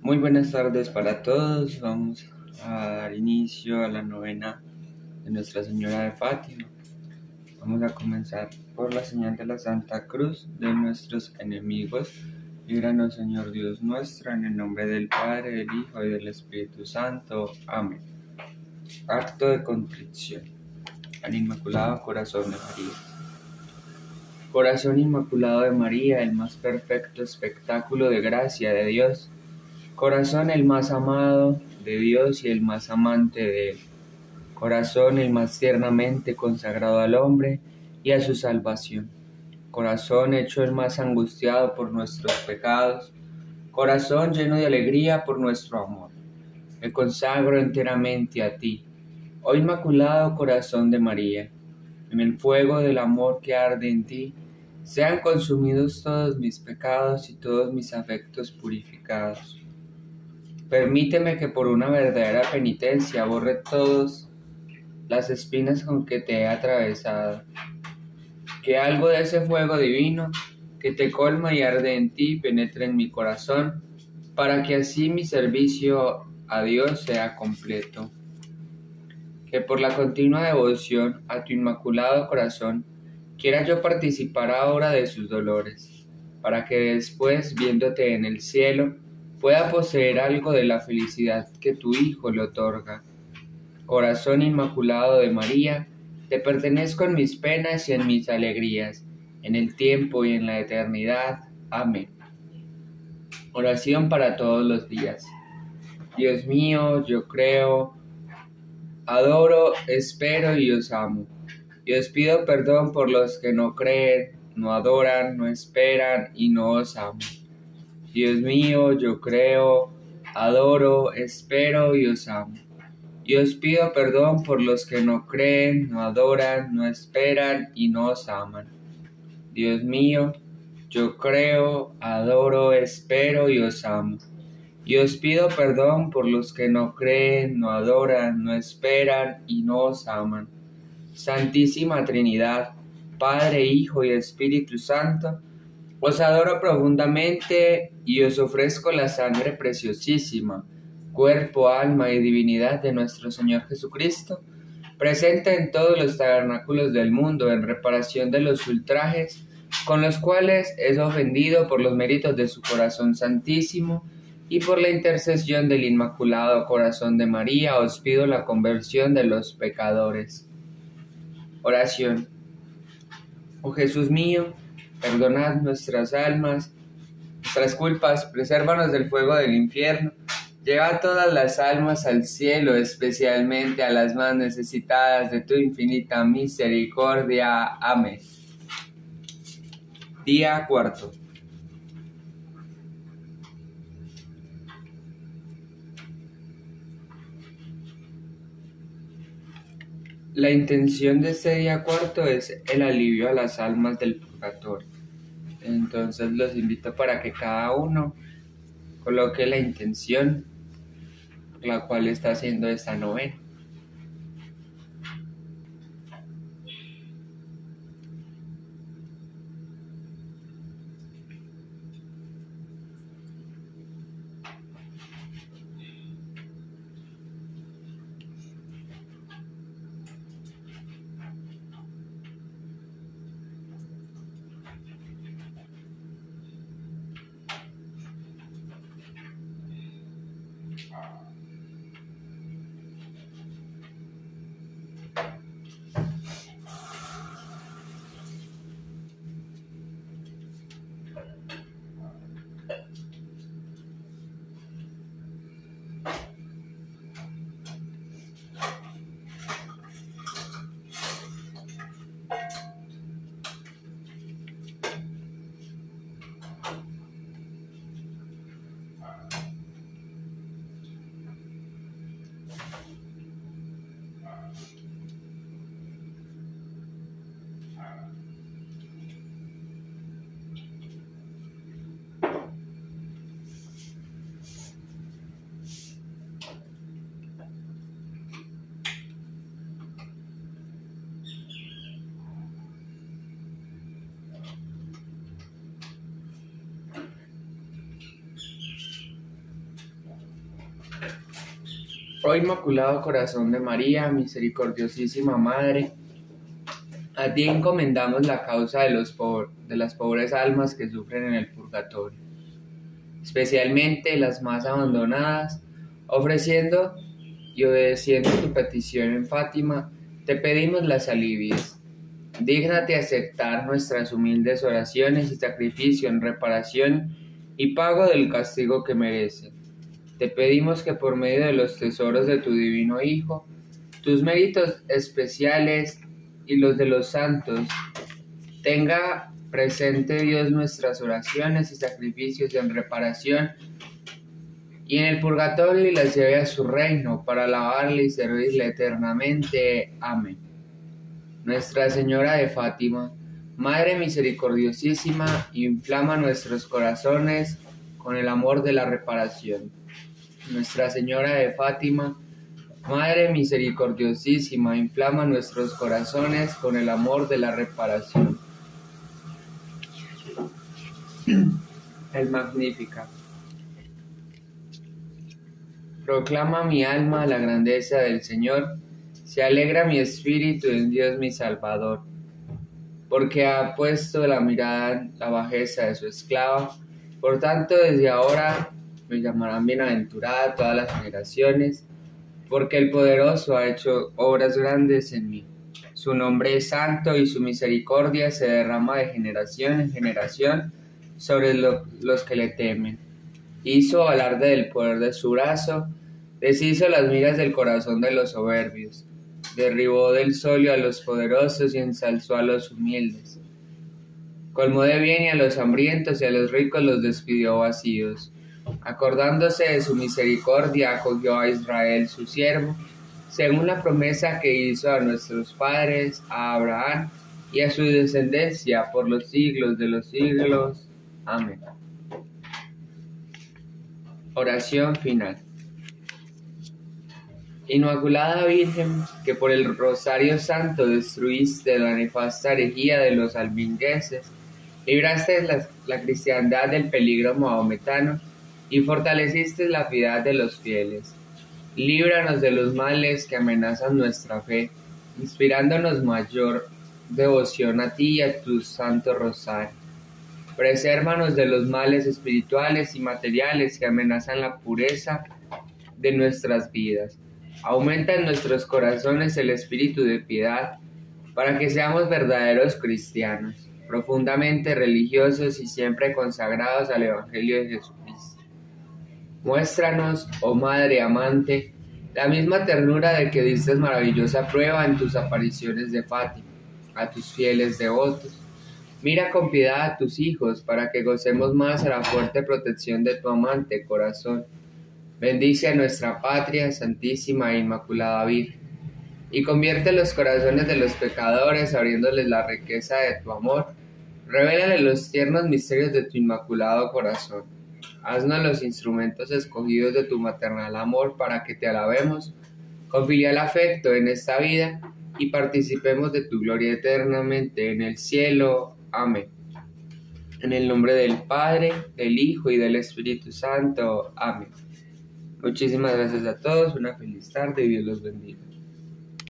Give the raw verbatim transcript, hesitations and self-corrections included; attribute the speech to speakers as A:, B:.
A: Muy buenas tardes para todos. Vamos a dar inicio a la novena de Nuestra Señora de Fátima. Vamos a comenzar por la señal de la Santa Cruz de nuestros enemigos. Líbranos, Señor Dios nuestro, en el nombre del Padre, del Hijo y del Espíritu Santo. Amén. Acto de contrición al Inmaculado Corazón de María. Corazón Inmaculado de María, el más perfecto espectáculo de gracia de Dios. Corazón el más amado de Dios y el más amante de Él. Corazón el más tiernamente consagrado al hombre y a su salvación. Corazón hecho el más angustiado por nuestros pecados. Corazón lleno de alegría por nuestro amor. Me consagro enteramente a ti, oh Inmaculado Corazón de María. En el fuego del amor que arde en ti, sean consumidos todos mis pecados y todos mis afectos purificados. Permíteme que por una verdadera penitencia borre todas las espinas con que te he atravesado. Que algo de ese fuego divino que te colma y arde en ti penetre en mi corazón, para que así mi servicio a Dios sea completo. Que por la continua devoción a tu Inmaculado Corazón quiera yo participar ahora de sus dolores, para que después, viéndote en el cielo, pueda poseer algo de la felicidad que tu Hijo le otorga. Corazón Inmaculado de María, te pertenezco en mis penas y en mis alegrías, en el tiempo y en la eternidad. Amén. Oración para todos los días. Dios mío, yo creo, adoro, espero y os amo. Y os pido perdón por los que no creen, no adoran, no esperan y no os aman. Dios mío, yo creo, adoro, espero y os amo. Y os pido perdón por los que no creen, no adoran, no esperan y no os aman. Dios mío, yo creo, adoro, espero y os amo. Y os pido perdón por los que no creen, no adoran, no esperan y no os aman. Santísima Trinidad, Padre, Hijo y Espíritu Santo, os adoro profundamente y os ofrezco la sangre preciosísima, cuerpo, alma y divinidad de nuestro Señor Jesucristo, presente en todos los tabernáculos del mundo en reparación de los ultrajes con los cuales es ofendido por los méritos de su corazón santísimo y por la intercesión del Inmaculado Corazón de María os pido la conversión de los pecadores. Oración. Oh Jesús mío, perdonad nuestras almas, nuestras culpas, presérvanos del fuego del infierno, lleva todas las almas al cielo, especialmente a las más necesitadas de tu infinita misericordia. Amén. Día cuarto. La intención de este día cuarto es el alivio a las almas del purgatorio. Entonces los invito para que cada uno coloque la intención por la cual está haciendo esta novena. Oh Inmaculado Corazón de María, misericordiosísima Madre, a ti encomendamos la causa de, los po- de las pobres almas que sufren en el purgatorio, especialmente las más abandonadas. Ofreciendo y obedeciendo tu petición en Fátima, te pedimos las alivies. Dígnate aceptar nuestras humildes oraciones y sacrificio en reparación y pago del castigo que merecen. Te pedimos que por medio de los tesoros de tu divino Hijo, tus méritos especiales y los de los santos, tenga presente Dios nuestras oraciones y sacrificios en reparación, y en el purgatorio las lleve a su reino para alabarle y servirle eternamente. Amén. Nuestra Señora de Fátima, Madre misericordiosísima, inflama nuestros corazones con el amor de la reparación. Nuestra Señora de Fátima, Madre misericordiosísima, inflama nuestros corazones con el amor de la reparación. El Magníficat. Proclama mi alma la grandeza del Señor, se alegra mi espíritu en Dios mi Salvador, porque ha puesto la mirada en la bajeza de su esclava. Por tanto, desde ahora me llamarán bienaventurada todas las generaciones, porque el Poderoso ha hecho obras grandes en mí. Su nombre es santo y su misericordia se derrama de generación en generación sobre lo, los que le temen. Hizo alarde del poder de su brazo, deshizo las miras del corazón de los soberbios, derribó del solio a los poderosos y ensalzó a los humildes. Colmó de bien y a los hambrientos y a los ricos los despidió vacíos. Acordándose de su misericordia, acogió a Israel su siervo, según la promesa que hizo a nuestros padres, a Abraham y a su descendencia por los siglos de los siglos. Amén. Oración final. Inmaculada Virgen, que por el Rosario Santo destruiste la nefasta herejía de los albigenses, libraste la, la cristiandad del peligro mahometano y fortaleciste la piedad de los fieles. Líbranos de los males que amenazan nuestra fe, inspirándonos mayor devoción a ti y a tu Santo Rosario. Presérvanos de los males espirituales y materiales que amenazan la pureza de nuestras vidas. Aumenta en nuestros corazones el espíritu de piedad, para que seamos verdaderos cristianos, profundamente religiosos y siempre consagrados al Evangelio de Jesucristo. Muéstranos, oh Madre amante, la misma ternura de que diste maravillosa prueba en tus apariciones de Fátima, a tus fieles devotos. Mira con piedad a tus hijos, para que gocemos más a la fuerte protección de tu amante corazón. Bendice a nuestra patria, Santísima e Inmaculada Virgen, y convierte los corazones de los pecadores, abriéndoles la riqueza de tu amor. Revélale los tiernos misterios de tu Inmaculado Corazón. Haznos los instrumentos escogidos de tu maternal amor, para que te alabemos con filial afecto en esta vida y participemos de tu gloria eternamente en el cielo. Amén. En el nombre del Padre, del Hijo y del Espíritu Santo. Amén. Muchísimas gracias a todos, una feliz tarde y Dios los bendiga.